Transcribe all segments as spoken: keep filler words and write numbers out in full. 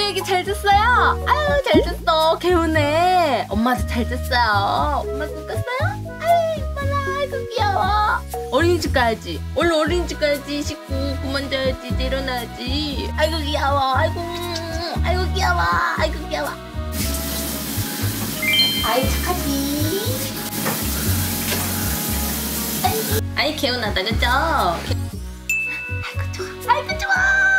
애기 잘 잤어요? 아유 잘 잤어. 개운해. 엄마도 잘 잤어요. 엄마 잘 잤어요? 아유 이뻐라. 아이고 귀여워. 어린이집 가야지. 얼른 어린이집 가야지. 씻고 그만 자야지. 내려놔야지. 아이고 귀여워. 아이고 아이고 귀여워. 아이고 귀여워. 아이 착하지. 아이, 아이 개운하다 그죠? 아이고 좋아. 아이고 좋아.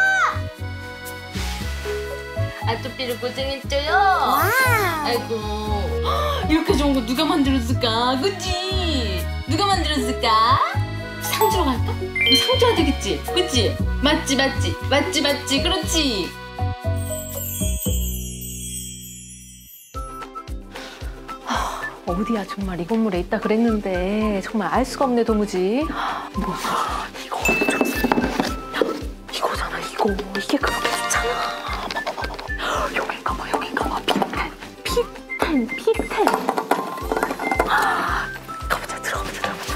아토피를 고생했죠요. 와우. 아이고 이렇게 좋은 거 누가 만들었을까? 그치? 누가 만들었을까? 상 주러 갈까? 이거 상 줘야 되겠지? 그치? 맞지 맞지 맞지 맞지 그렇지? 어디야 정말 이 건물에 있다 그랬는데 정말 알 수가 없네 도무지. 뭐 이거 이거잖아 이거 이게 그렇게 좋잖아. 여긴가 봐 여긴가 봐 피텐 피텐 피텐. 가보자 들어가보자 들어가보자.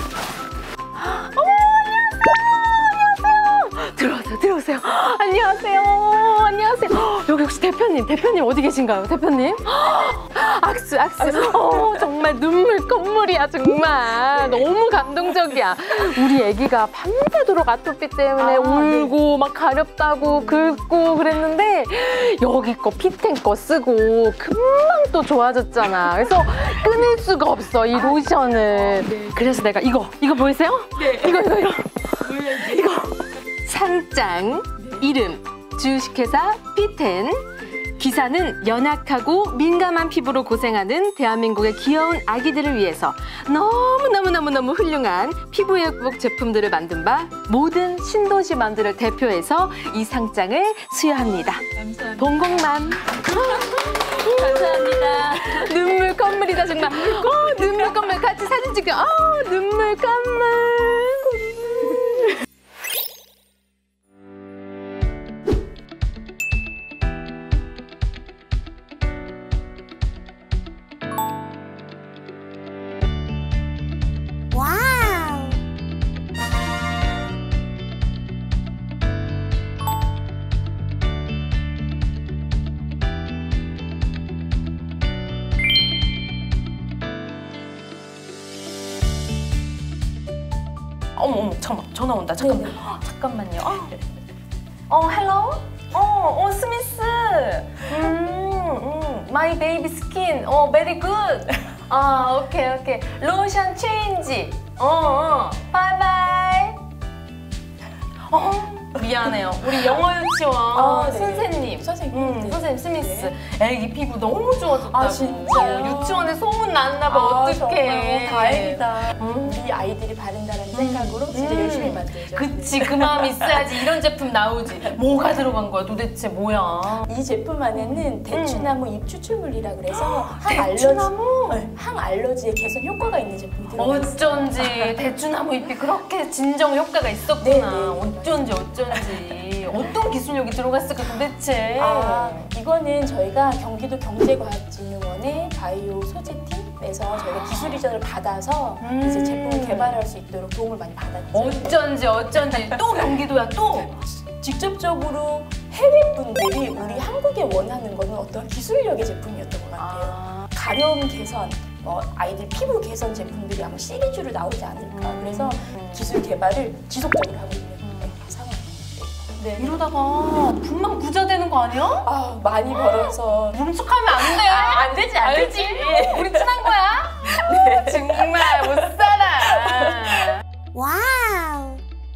어머 안녕하세요 안녕하세요. 들어오세요 들어오세요. 안녕하세요 안녕하세요. 여기 혹시 대표님 대표님 어디 계신가요 대표님? 악수 악수. 어, 정말 눈물 콧물이야 정말. 너무 감동적이야. 우리 애기가 밤새도록 아토피 때문에 아, 울고 네. 막 가렵다고 긁고 그랬는데 여기 거 피텐 거 쓰고 금방 또 좋아졌잖아. 그래서 끊을 수가 없어 이 로션을. 아, 네. 그래서 내가 이거 이거 보이세요? 네. 이거 이거 이거 이거 상장 이름 주식회사 피텐. 기사는 연약하고 민감한 피부로 고생하는 대한민국의 귀여운 아기들을 위해서 너무너무너무너무 훌륭한 피부 회복 제품들을 만든 바 모든 신도시 만두를 대표해서 이 상장을 수여합니다. 감사합니다. 봉공맘. 감사합니다. 눈물 콧물이다 정말. 어, 눈물 콧물 같이 사진 찍게. 어, 눈물 콧물. 어머 어머 잠깐만 전화 온다 잠깐만. 네네. 잠깐만요. 어, 어 헬로? 어, 어 스미스. 음, 음, my baby skin. 어, very good. 아, 오케이 오케이. 로션 체인지. 어, 어, bye bye. 어, 미안해요. 우리 영어 유치원 아, 선생님. 선생님. 음, 네. 선생님 스미스. 네. 애기 피부 너무 좋아졌다고. 아, 진짜요? 유치원에 소문 났나 봐. 아, 어떡해. 정말 다행이다. 음. 우리 아이들이 바른다는 생각으로 진짜 음. 열심히 만들죠. 그치, 그 마음 있어야지 이런 제품 나오지. 뭐가 들어간 거야 도대체 뭐야? 이 제품 안에는 대추나무 잎 추출물이라 그래서 대추나무? 항알러지, 네, 항알러지의 개선 효과가 있는 제품이 들어가 있어요. 어쩐지 대추나무 잎이 그렇게 진정 효과가 있었구나. 네네. 어쩐지 어쩐지. 어떤 기술력이 들어갔을까 도대체. 아, 이거는 저희가 경기도 경제과학진흥원의 바이오 소재팀에서 저희가 기술 이전을 받아서 음. 이제 제품을 개발할 수 있도록 도움을 많이 받았죠. 어쩐지 어쩐지 또 경기도야 또. 직접적으로 해외 분들이 우리 한국에 원하는 거는 어떤 기술력의 제품이었던 것 같아요. 아. 가려움 개선, 뭐 아이들 피부 개선 제품들이 아마 시리즈로 나오지 않을까. 음. 그래서 기술 개발을 지속적으로 하고 있는 네, 상황입니다. 네. 이러다가 분명 부자 되는 거 아니야? 아, 많이 벌어서 뭉툭하면 안 돼. 아, 안 되지, 안 알지? 되지. 우리 친한 거야? 네. 정말 못 살아. 와우.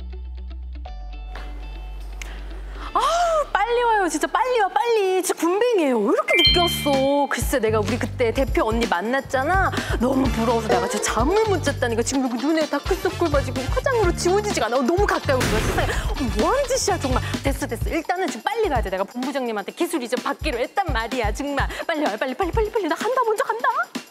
아우 빨리 와요 진짜 빨리 와 빨리. 진짜 군뱅이에요. 왜 이렇게 늦게 왔어? 글쎄 내가 우리 그때 대표 언니 만났잖아. 너무 부러워서 내가 진짜 잠을 못 잤다니까. 지금 여기 눈에 다크서클 가지고 화장으로 지워지지가 않아. 너무 가까이 오는 거야 세상에. 어, 뭐하는 짓이야 정말. 됐어 됐어 일단은 지금 빨리 가야 돼. 내가 본부장님한테 기술 이전 받기로 했단 말이야 정말. 빨리 와 빨리 빨리 빨리 빨리. 나 간다 먼저 간다.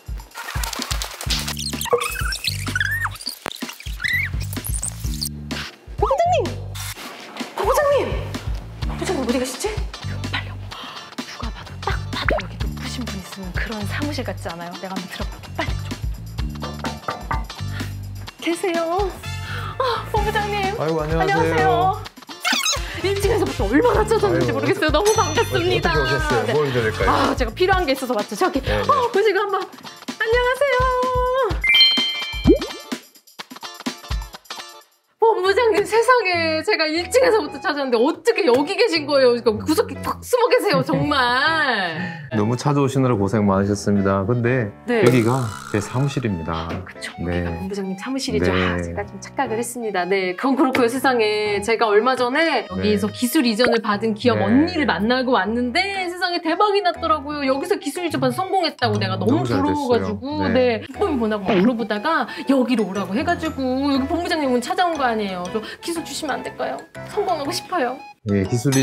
본부장님! 본부장님! 본부장님 어디 가시지? 빨리 누가 봐도 딱 봐도 여기 높으신 분 있으면 그런 사무실 같지 않아요? 내가 한번 들어볼게 빨리 좀. 계세요? 아, 본부장님 아이고 안녕하세요. 안녕하세요. 일 층에서부터 얼마나 찾았는지 모르겠어요. 너무 반갑습니다. 어떻게 오셨어요? 네. 뭐 해드릴까요? 아, 제가 필요한 게 있어서 왔죠. 저기, 네, 네. 어, 보시고 한번 안녕하세요. 본부장님, 세상에 제가 일 층에서부터 찾았는데 어떻게 여기 계신 거예요? 구석에 꽉 숨어 계세요, 정말. 너무 찾아오시느라 고생 많으셨습니다. 근데 네. 여기가 제 사무실입니다. 그쵸. 네. 여기가 본부장님 사무실이죠. 네. 아, 제가 좀 착각을 했습니다. 네, 그건 그렇고요. 세상에 제가 얼마 전에 여기서 네. 기술 이전을 받은 기업 네. 언니를 만나고 왔는데 세상에 대박이 났더라고요. 여기서 기술 이전 받아 성공했다고 내가 너무, 너무 잘 부러워가지고 됐어요. 네. 네. 폼이 뭐냐고 막 물어보다가 여기로 오라고 해가지고 여기 본부장님은 찾아온 거 아니에요. 저 기술 주시면 안 될까요? 성공하고 싶어요. 네, 기술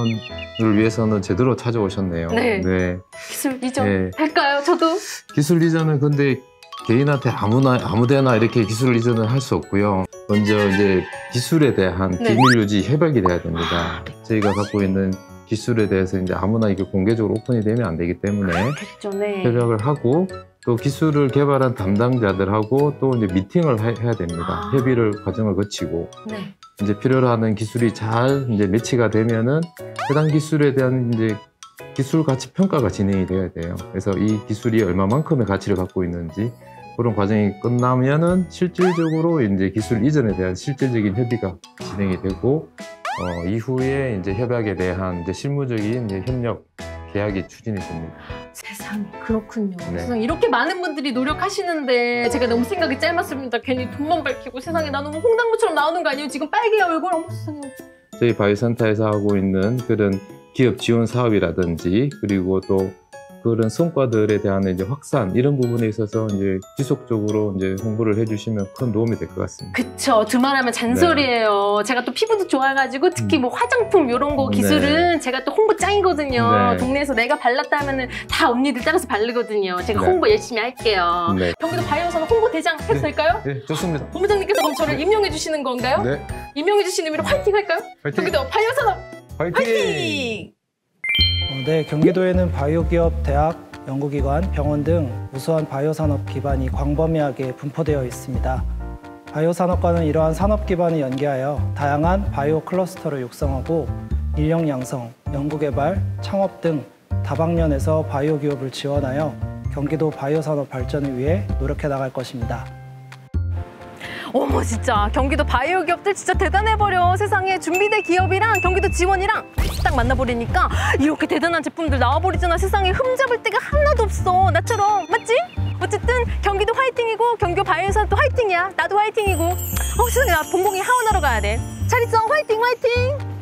이전을 위해서는 제대로 찾아오셨네요. 네. 네. 기술 이전 네. 할까요? 저도? 기술 이전은 근데 개인한테 아무나 아무데나 이렇게 기술 이전을 할 수 없고요. 먼저 이제 기술에 대한 네. 비밀 유지 협약이 돼야 됩니다. 저희가 갖고 있는 기술에 대해서 이제 아무나 이게 공개적으로 오픈이 되면 안 되기 때문에 됐죠, 네. 협약을 하고 또 기술을 개발한 담당자들하고 또 이제 미팅을 하- 해야 됩니다. 아. 협의를 과정을 거치고 네. 이제 필요로 하는 기술이 잘 이제 매치가 되면은 해당 기술에 대한 이제 기술 가치 평가가 진행이 돼야 돼요. 그래서 이 기술이 얼마만큼의 가치를 갖고 있는지 그런 과정이 끝나면은 실질적으로 이제 기술 이전에 대한 실질적인 협의가 진행이 되고 어, 이후에 이제 협약에 대한 이제 실무적인 이제 협력 계약이 추진이 됩니다. 세상에 그렇군요. 네. 세상에 이렇게 많은 분들이 노력하시는데 제가 너무 생각이 짧았습니다. 괜히 돈만 밝히고 세상에 나 너무 홍당무처럼 나오는 거 아니에요? 지금 빨개 얼굴 어머 세상에. 저희 바이오센터에서 하고 있는 그런 기업 지원 사업이라든지 그리고 또 그런 성과들에 대한 이제 확산 이런 부분에 있어서 이제 지속적으로 이제 홍보를 해주시면 큰 도움이 될 것 같습니다. 그쵸. 두말하면 잔소리예요. 제가 또 피부도 좋아가지고 특히 뭐 화장품 이런 거 기술은 네. 제가 또 홍보 짱이거든요. 네. 동네에서 내가 발랐다 하면은 다 언니들 따라서 바르거든요. 제가 네. 홍보 열심히 할게요. 네. 경기도 바이오산업 홍보 대장 해도 네. 될까요? 네, 좋습니다. 본부장님께서 그럼 저를 임명해 주시는 건가요? 네, 임명해 주시는 의미로 화이팅 할까요? 화이팅! 경기도 바이오산업 화이팅! 화이팅! 어, 네, 경기도에는 바이오기업, 대학, 연구기관, 병원 등 우수한 바이오 산업 기반이 광범위하게 분포되어 있습니다. 바이오 산업과는 이러한 산업 기반을 연계하여 다양한 바이오 클러스터를 육성하고 인력 양성, 연구 개발, 창업 등 다방면에서 바이오 기업을 지원하여 경기도 바이오 산업 발전을 위해 노력해 나갈 것입니다. 어머 진짜 경기도 바이오 기업들 진짜 대단해버려. 세상에 준비대 기업이랑 경기도 지원이랑 딱 만나버리니까 이렇게 대단한 제품들 나와버리잖아. 세상에 흠잡을 데가 하나도 없어. 나처럼 맞지? 어쨌든 경기도 화이팅이고 경기도 바이오산업도 화이팅이야. 나도 화이팅이고 어 세상에 나 본봉이 하원하러 가야 돼. 잘 있어. 화이팅 화이팅.